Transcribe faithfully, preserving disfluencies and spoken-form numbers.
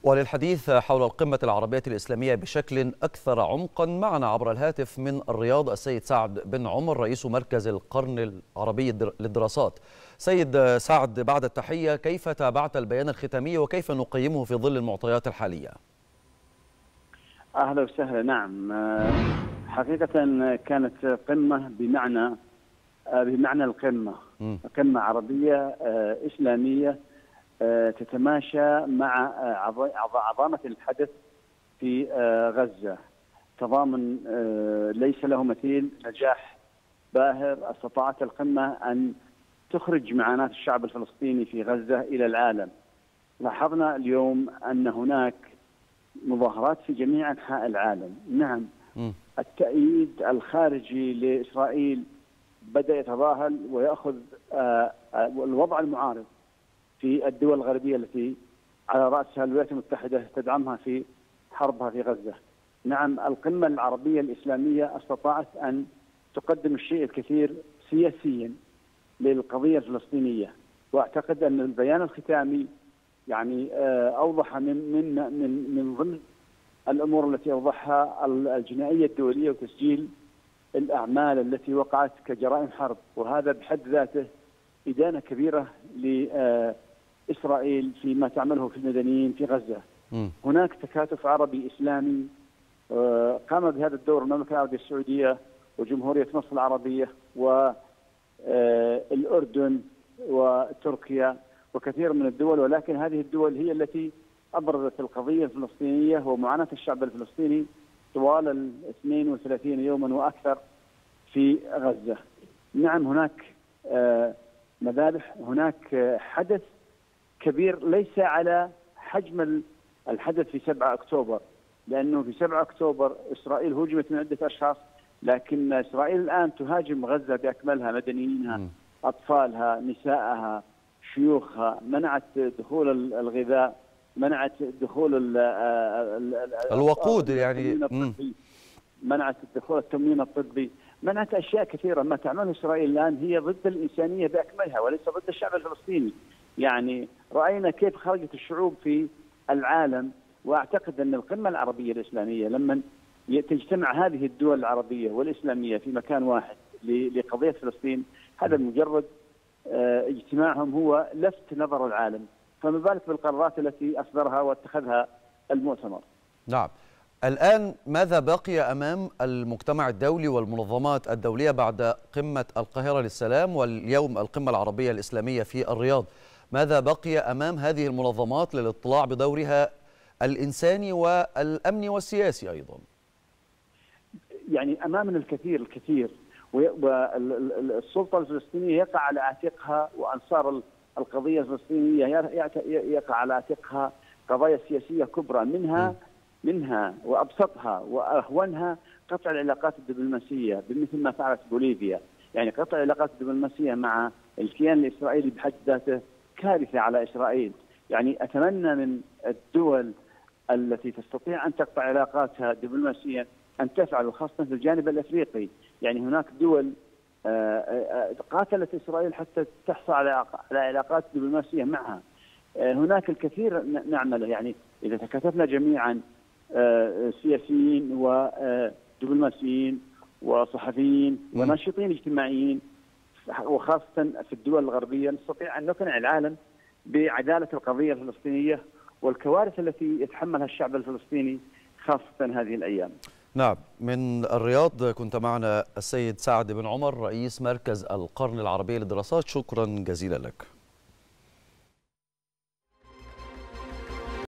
وللحديث حول القمة العربية الإسلامية بشكل أكثر عمقا معنا عبر الهاتف من الرياض السيد سعد بن عمر رئيس مركز القرن العربي للدراسات. سيد سعد، بعد التحية، كيف تابعت البيان الختامي وكيف نقيمه في ظل المعطيات الحالية؟ أهلا وسهلا. نعم، حقيقة كانت قمة بمعنى بمعنى القمة م. قمة عربية إسلامية تتماشى مع عظمة الحدث في غزة، تضامن ليس له مثيل، نجاح باهر. استطاعت القمة أن تخرج معاناة الشعب الفلسطيني في غزة إلى العالم. لاحظنا اليوم أن هناك مظاهرات في جميع أنحاء العالم. نعم، التأييد الخارجي لإسرائيل بدأ يتظاهر ويأخذ الوضع المعارض في الدول الغربية التي على رأسها الولايات المتحدة تدعمها في حربها في غزة. نعم، القمة العربية الإسلامية استطاعت أن تقدم الشيء الكثير سياسيا للقضية الفلسطينية، وأعتقد أن البيان الختامي يعني أوضح من من من من ضمن الأمور التي أوضحها الجنائية الدولية وتسجيل الأعمال التي وقعت كجرائم حرب، وهذا بحد ذاته إدانة كبيرة لإسرائيل فيما تعمله في المدنيين في غزة. م. هناك تكاتف عربي إسلامي قام بهذا الدور المملكة العربية السعودية وجمهورية مصر العربية والأردن وتركيا وكثير من الدول، ولكن هذه الدول هي التي أبرزت القضية الفلسطينية ومعاناة الشعب الفلسطيني طوال ال اثنين وثلاثين يوما وأكثر في غزة. نعم، هناك مذابح، هناك حدث كبير ليس على حجم الحدث في سبعة أكتوبر، لأنه في سبعة أكتوبر إسرائيل هجمت من عدة أشخاص، لكن إسرائيل الآن تهاجم غزة بأكملها، مدنيينها، أطفالها، نسائها، شيوخها، منعت دخول الغذاء، منعت دخول الوقود، يعني منعت دخول التموين الطبي، منعت أشياء كثيرة. ما تعمله إسرائيل الآن هي ضد الإنسانية بأكملها وليس ضد الشعب الفلسطيني. يعني رأينا كيف خرجت الشعوب في العالم، وأعتقد أن القمة العربية الإسلامية لما تجتمع هذه الدول العربية والإسلامية في مكان واحد لقضية فلسطين، هذا مجرد اجتماعهم هو لفت نظر العالم، فما بالك بالقرارات التي أصدرها واتخذها المؤتمر. نعم، الآن ماذا بقي أمام المجتمع الدولي والمنظمات الدولية بعد قمة القاهرة للسلام واليوم القمة العربية الإسلامية في الرياض؟ ماذا بقي أمام هذه المنظمات للاطلاع بدورها الإنساني والأمني والسياسي أيضا؟ يعني أمامنا الكثير الكثير، والسلطة الفلسطينية يقع على عاتقها، وأنصار القضية الفلسطينية يقع على عاتقها قضايا سياسية كبرى، منها منها وأبسطها وأهونها قطع العلاقات الدبلوماسية، بمثل ما فعلت بوليفيا. يعني قطع العلاقات الدبلوماسية مع الكيان الإسرائيلي بحد ذاته كارثة على إسرائيل. يعني أتمنى من الدول التي تستطيع أن تقطع علاقاتها دبلوماسيا أن تفعل، خاصة في الجانب الأفريقي. يعني هناك دول قاتلت إسرائيل حتى تحصل على علاقات دبلوماسية معها. هناك الكثير نعمله. يعني إذا تكاتفنا جميعا سياسيين ودبلوماسيين وصحفيين وناشطين اجتماعيين، وخاصة في الدول الغربية، نستطيع أن نقنع العالم بعدالة القضية الفلسطينية والكوارث التي يتحملها الشعب الفلسطيني خاصة هذه الأيام. نعم، من الرياض كنت معنا السيد سعد بن عمر رئيس مركز القرن العربي للدراسات. شكرا جزيلا لك.